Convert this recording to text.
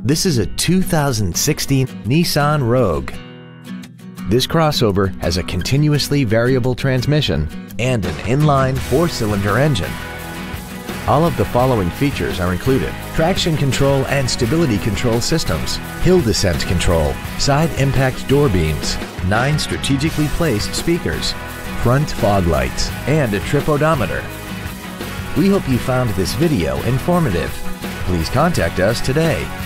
This is a 2016 Nissan Rogue. This crossover has a continuously variable transmission and an inline 4-cylinder engine. All of the following features are included: traction control and stability control systems, hill descent control, side impact door beams, 9 strategically placed speakers, front fog lights, and a trip odometer. We hope you found this video informative. Please contact us today.